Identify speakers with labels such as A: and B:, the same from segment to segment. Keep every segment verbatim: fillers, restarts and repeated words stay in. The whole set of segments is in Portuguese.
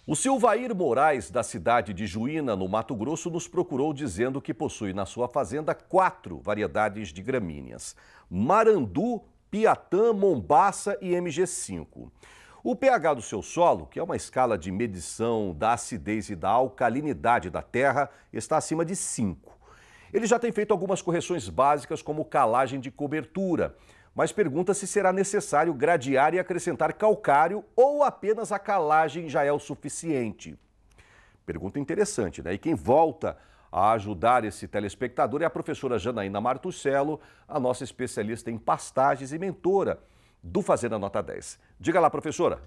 A: O Silvair Moraes, da cidade de Juína, no Mato Grosso, nos procurou dizendo que possui na sua fazenda quatro variedades de gramíneas: marandu, piatã, mombaça e M G cinco. O pH do seu solo, que é uma escala de medição da acidez e da alcalinidade da terra, está acima de cinco. Ele já tem feito algumas correções básicas, como calagem de cobertura, mas pergunta se será necessário gradear e acrescentar calcário ou apenas a calagem já é o suficiente. Pergunta interessante, né? E quem volta a ajudar esse telespectador é a professora Janaína Martuscello, a nossa especialista em pastagens e mentora do Fazenda Nota dez. Diga lá, professora.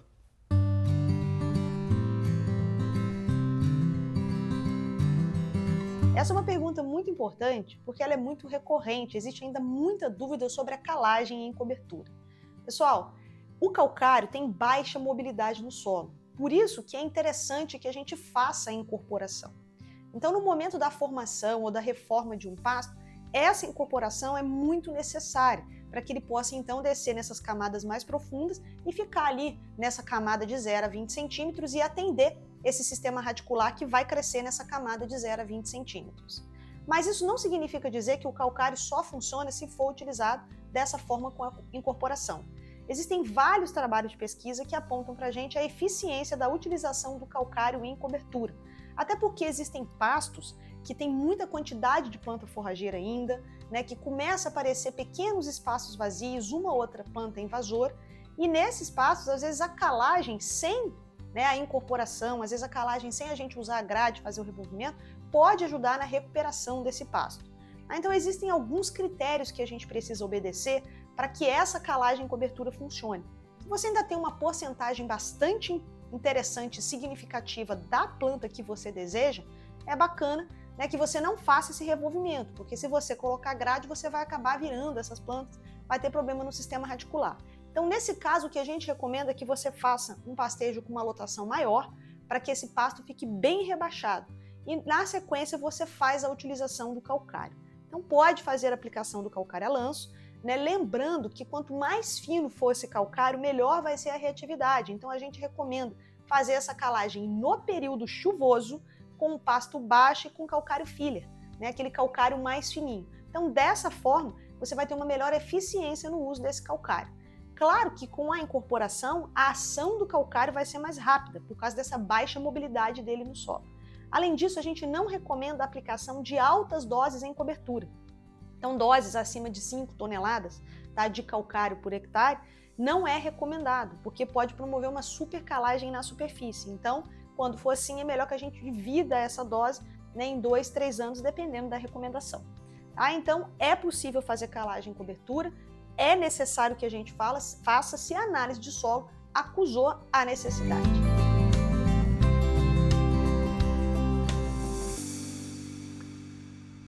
B: Essa é uma pergunta muito importante porque ela é muito recorrente, existe ainda muita dúvida sobre a calagem em cobertura. Pessoal, o calcário tem baixa mobilidade no solo, por isso que é interessante que a gente faça a incorporação. Então, no momento da formação ou da reforma de um pasto, essa incorporação é muito necessária para que ele possa então descer nessas camadas mais profundas e ficar ali nessa camada de zero a vinte centímetros e atender esse sistema radicular que vai crescer nessa camada de zero a vinte centímetros. Mas isso não significa dizer que o calcário só funciona se for utilizado dessa forma com a incorporação. Existem vários trabalhos de pesquisa que apontam para a gente a eficiência da utilização do calcário em cobertura. Até porque existem pastos que têm muita quantidade de planta forrageira ainda, né, que começa a aparecer pequenos espaços vazios, uma ou outra planta invasora, e nesses pastos, às vezes, a calagem sem né, a incorporação, às vezes a calagem sem a gente usar a grade, fazer o revolvimento, pode ajudar na recuperação desse pasto. Então existem alguns critérios que a gente precisa obedecer para que essa calagem e cobertura funcione. Se você ainda tem uma porcentagem bastante interessante, significativa da planta que você deseja, é bacana né, que você não faça esse revolvimento, porque se você colocar grade, você vai acabar virando essas plantas, vai ter problema no sistema radicular. Então, nesse caso, o que a gente recomenda é que você faça um pastejo com uma lotação maior, para que esse pasto fique bem rebaixado. E, na sequência, você faz a utilização do calcário. Então, pode fazer a aplicação do calcário a lanço, né? Lembrando que quanto mais fino for esse calcário, melhor vai ser a reatividade. Então, a gente recomenda fazer essa calagem no período chuvoso, com um pasto baixo e com calcário filler, né? Aquele calcário mais fininho. Então, dessa forma, você vai ter uma melhor eficiência no uso desse calcário. Claro que com a incorporação, a ação do calcário vai ser mais rápida, por causa dessa baixa mobilidade dele no solo. Além disso, a gente não recomenda a aplicação de altas doses em cobertura. Então, doses acima de cinco toneladas tá, de calcário por hectare não é recomendado, porque pode promover uma supercalagem na superfície. Então, quando for assim, é melhor que a gente divida essa dose né, em dois, três anos, dependendo da recomendação. Tá? Então, é possível fazer calagem em cobertura, é necessário que a gente fala, faça se a análise de solo acusou a necessidade.